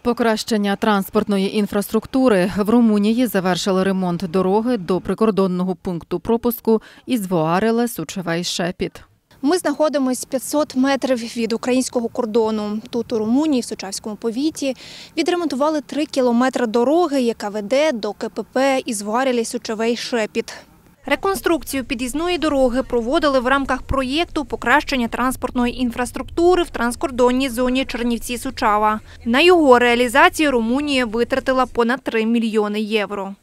Покращення транспортної інфраструктури. В Румунії завершили ремонт дороги до прикордонного пункту пропуску Ізвоареле-Сучевей-Шепіт. Ми знаходимося 500 метрів від українського кордону. Тут, у Румунії, в Сучавському повіті, відремонтували 3 кілометри дороги, яка веде до КПП Ізвоареле-Сучевей-Шепіт. Реконструкцію під'їзної дороги проводили в рамках проєкту «Покращення транспортної інфраструктури в транскордонній зоні Чернівці-Сучава». На його реалізацію Румунія витратила понад 3 мільйони євро.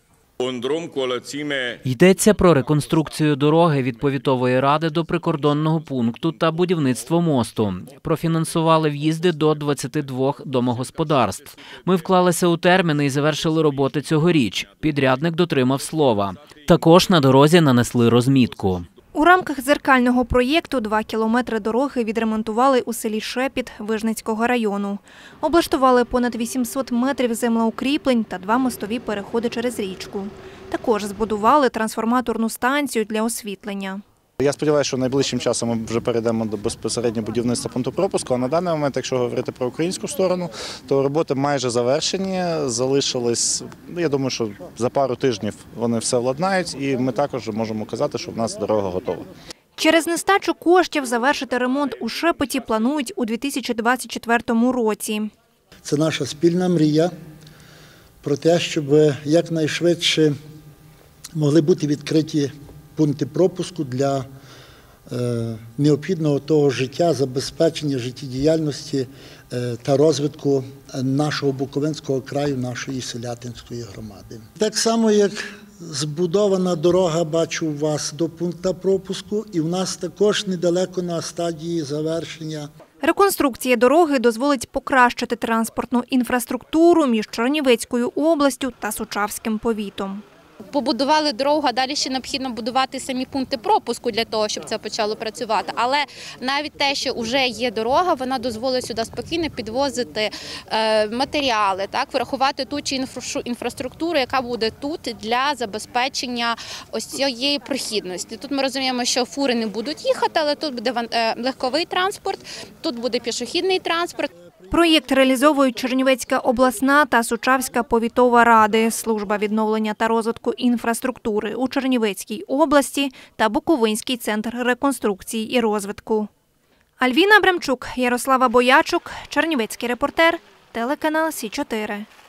Йдеться про реконструкцію дороги від повітової ради до прикордонного пункту та будівництво мосту. Профінансували в'їзди до 22 домогосподарств. Ми вклалися у терміни і завершили роботи цьогоріч. Підрядник дотримав слова. Також на дорозі нанесли розмітку. У рамках дзеркального проєкту 2 кілометри дороги відремонтували у селі Шепіт Вижницького району. Облаштували понад 800 метрів землеукріплень та 2 мостові переходи через річку. Також збудували трансформаторну станцію для освітлення. Я сподіваюся, що найближчим часом ми вже перейдемо до безпосередньо будівництва пункту пропуску. А на даний момент, якщо говорити про українську сторону, то роботи майже завершені. Залишилось, я думаю, що за пару тижнів вони все владнають, і ми також можемо казати, що в нас дорога готова. Через нестачу коштів завершити ремонт у Шепеті планують у 2024 році. Це наша спільна мрія про те, щоб якнайшвидше могли бути відкриті пункти пропуску для необхідного того життя, забезпечення життєдіяльності та розвитку нашого Буковинського краю, нашої селятинської громади. Так само, як збудована дорога, бачу у вас, до пункту пропуску, і в нас також недалеко на стадії завершення. Реконструкція дороги дозволить покращити транспортну інфраструктуру між Чернівецькою областю та Сучавським повітом. Побудували дорогу, а далі ще необхідно будувати самі пункти пропуску для того, щоб це почало працювати. Але навіть те, що вже є дорога, вона дозволить сюди спокійно підвозити матеріали, врахувати ту чи інфраструктуру, яка буде тут для забезпечення ось цієї прохідності. Тут ми розуміємо, що фури не будуть їхати, але тут буде легковий транспорт, тут буде пішохідний транспорт. Проєкт реалізовують Чернівецька обласна та Сучавська повітова ради, Служба відновлення та розвитку інфраструктури у Чернівецькій області та Буковинський центр реконструкції і розвитку. Альвіна Абрамчук, Ярослава Боячук, Чернівецький репортер, телеканал Сі 4.